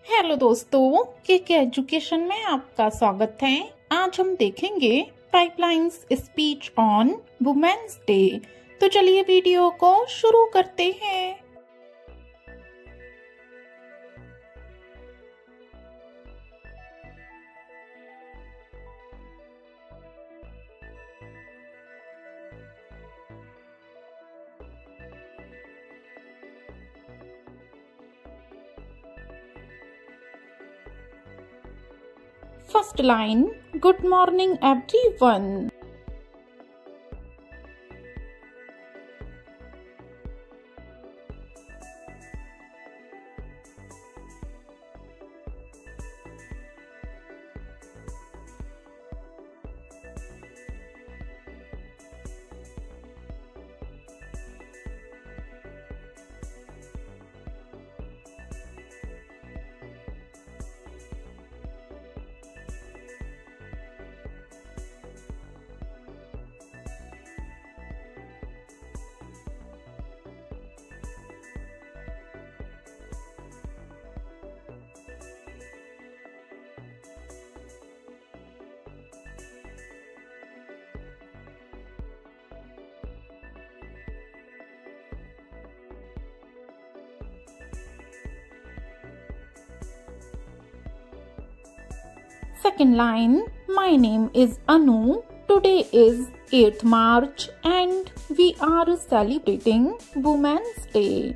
Hello दोस्तों, के education में आपका स्वागत है। आज हम देखेंगे pipelines speech on Women's Day. तो चलिए वीडियो को शुरू करते हैं। First line, good morning everyone. Second line, my name is Anu. Today is 8th March and we are celebrating Women's Day.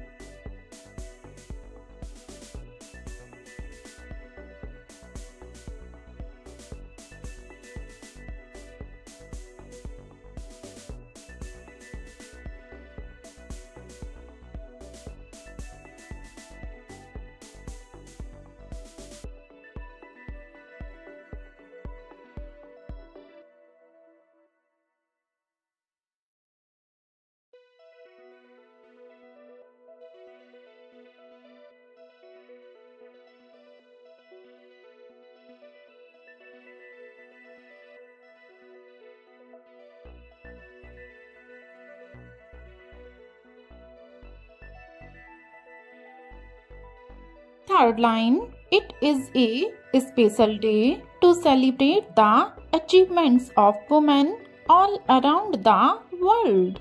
Third line, it is a special day to celebrate the achievements of women all around the world.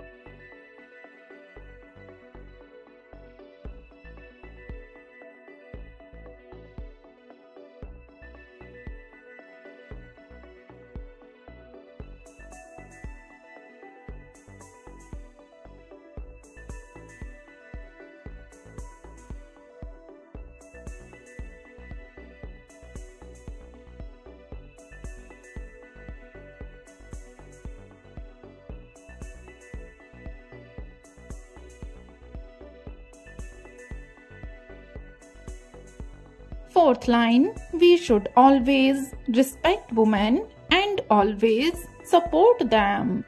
Fourth line, we should always respect women and always support them.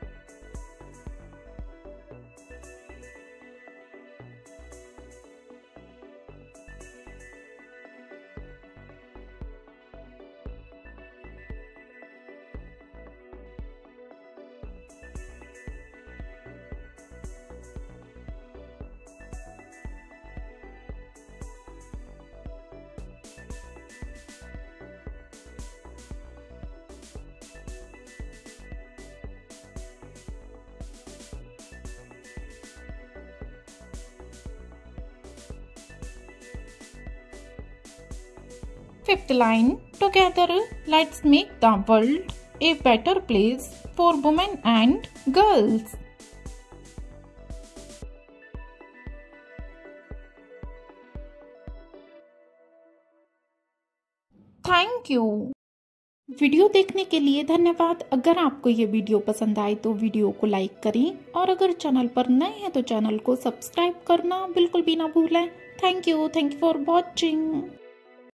Fifth line, together let's make the world a better place for women and girls. Thank you. Video देखने के लिए धन्यवाद। अगर आपको ये video पसंद आए तो वीडियो को लाइक करें और अगर चैनल पर नए हैं तो चैनल को सब्सक्राइब करना बिल्कुल भी ना भूलें। Thank you for watching.